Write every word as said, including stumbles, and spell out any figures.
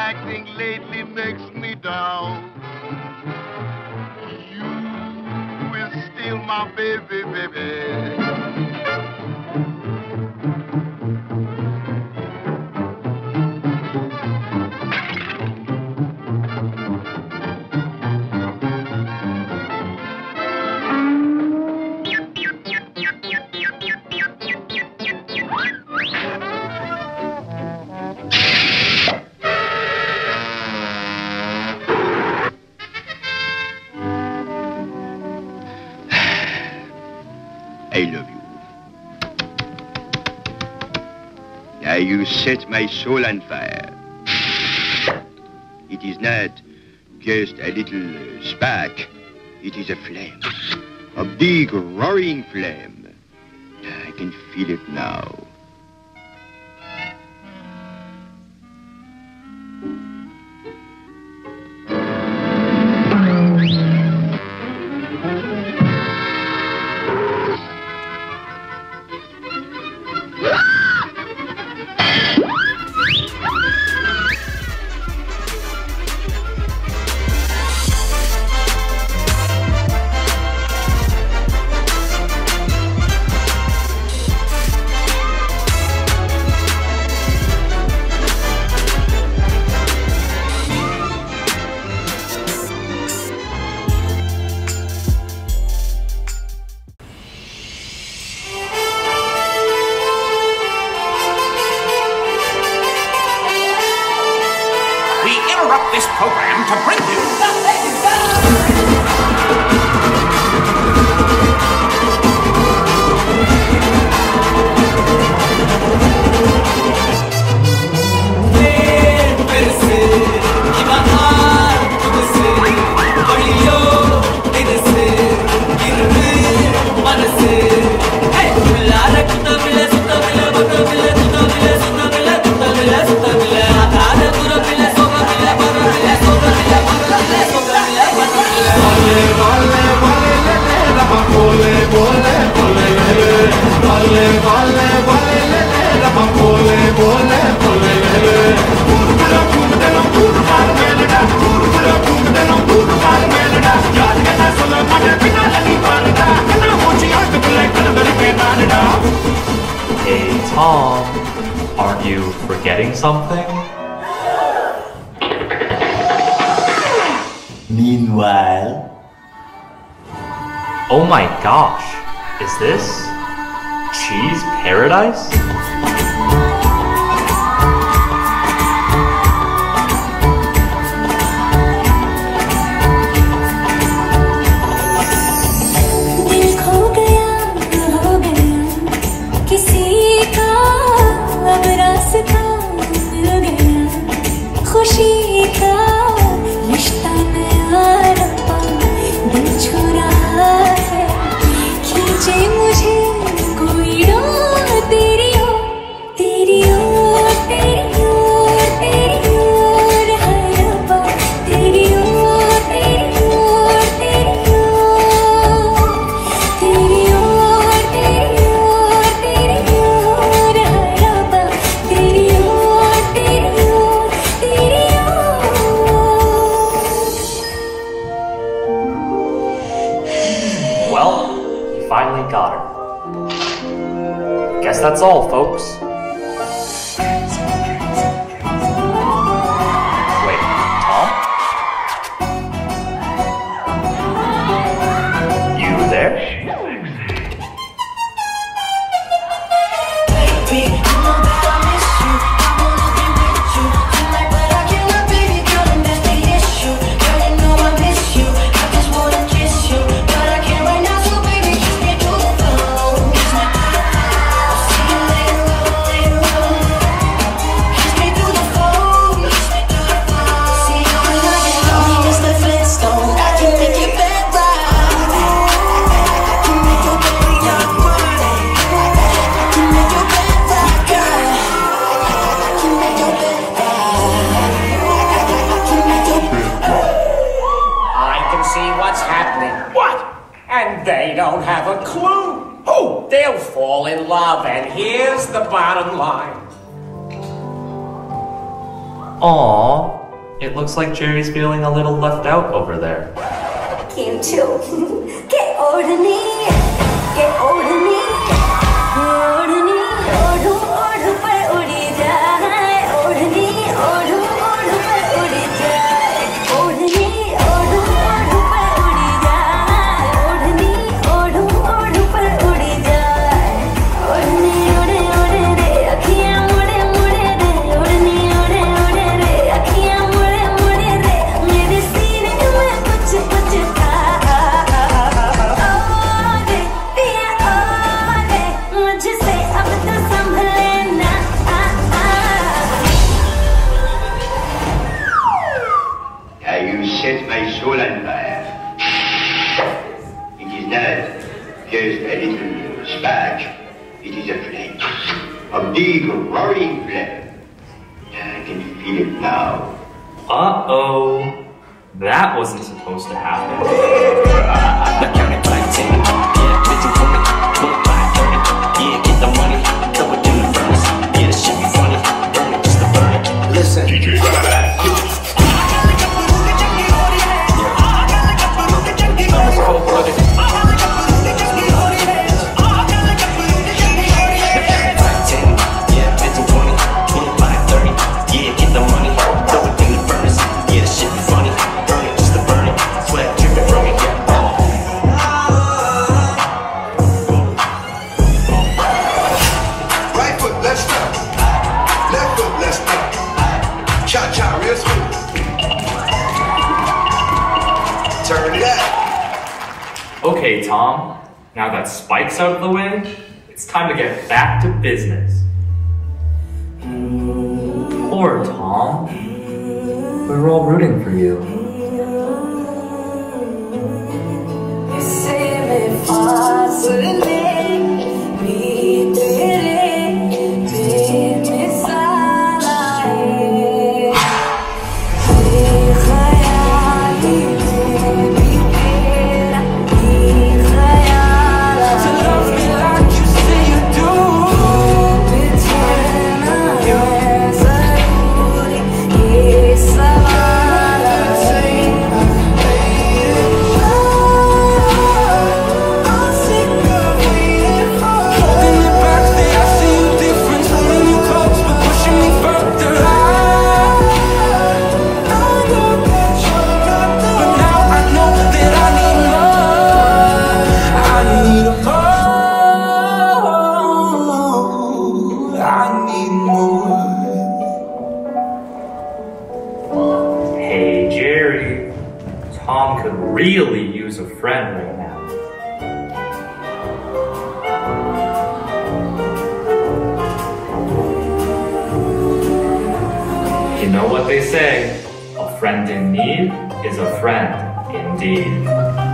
acting lately makes me down. You is still my baby, baby. I love you. Now you set my soul on fire. It is not just a little uh, spark. It is a flame. A big roaring flame. I can feel it now. This program to bring you Hey, Tom, aren't you forgetting something? Meanwhile... Oh my gosh, is this cheese paradise? Finally got her. Guess that's all, folks. Wait, Tom? You there? They don't have a clue. Oh, they'll fall in love, and here's the bottom line. Aw, it looks like Jerry's feeling a little left out over there. Kim Chiu, get over me, get over me, get over me, oru oru par udi jaye, oru me, oru oru par udi jaye, oru me, oru oru par udi jaye, oru me, oru oru par udi jaye, oru me, ode ode re, akhiyan mode mode re, oru me, ode ode re, akhiyan mode mode re, mere seene mein kuch kuch tha. Set my soul on fire. It is not just a little spark, it is a flame. A big roaring flame. I can feel it now. Uh-oh. That wasn't supposed to happen. Listen. D J Okay, Tom, now that Spike's out of the way, it's time to get back to business. Poor Tom. We were all rooting for you. Hey, Jerry. Tom could really use a friend right now. You know what they say, a friend in need is a friend indeed.